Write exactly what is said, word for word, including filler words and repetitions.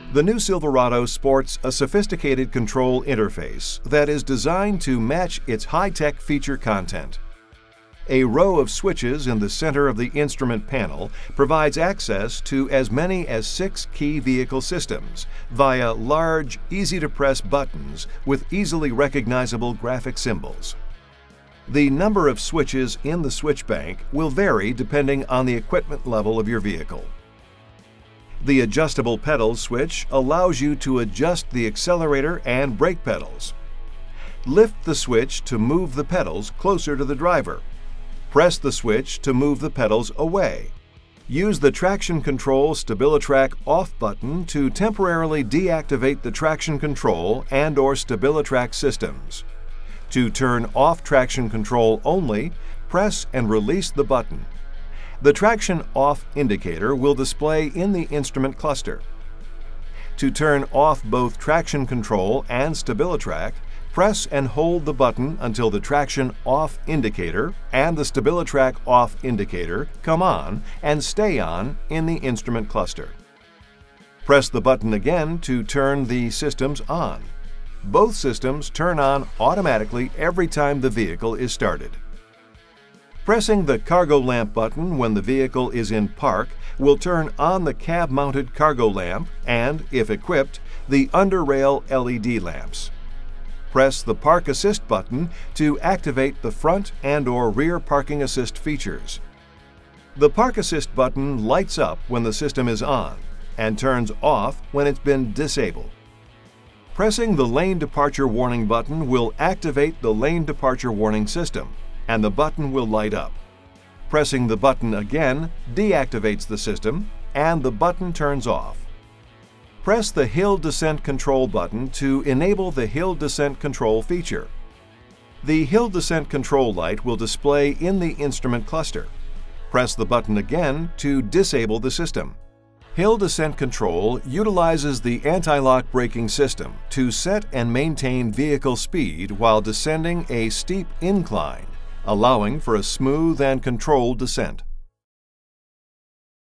The new Silverado sports a sophisticated control interface that is designed to match its high-tech feature content. A row of switches in the center of the instrument panel provides access to as many as six key vehicle systems via large, easy-to-press buttons with easily recognizable graphic symbols. The number of switches in the switch bank will vary depending on the equipment level of your vehicle. The adjustable pedals switch allows you to adjust the accelerator and brake pedals. Lift the switch to move the pedals closer to the driver. Press the switch to move the pedals away. Use the traction control StabiliTrak off button to temporarily deactivate the traction control and or StabiliTrak systems. To turn off traction control only, press and release the button. The traction off indicator will display in the instrument cluster. To turn off both traction control and StabiliTrak, press and hold the button until the traction off indicator and the StabiliTrak off indicator come on and stay on in the instrument cluster. Press the button again to turn the systems on. Both systems turn on automatically every time the vehicle is started. Pressing the cargo lamp button when the vehicle is in park will turn on the cab-mounted cargo lamp and, if equipped, the under-rail L E D lamps. Press the Park Assist button to activate the front and or rear parking assist features. The Park Assist button lights up when the system is on and turns off when it's been disabled. Pressing the Lane Departure Warning button will activate the Lane Departure Warning system, and the button will light up. Pressing the button again deactivates the system, and the button turns off. Press the Hill Descent Control button to enable the Hill Descent Control feature. The Hill Descent Control light will display in the instrument cluster. Press the button again to disable the system. Hill Descent Control utilizes the anti-lock braking system to set and maintain vehicle speed while descending a steep incline, allowing for a smooth and controlled descent.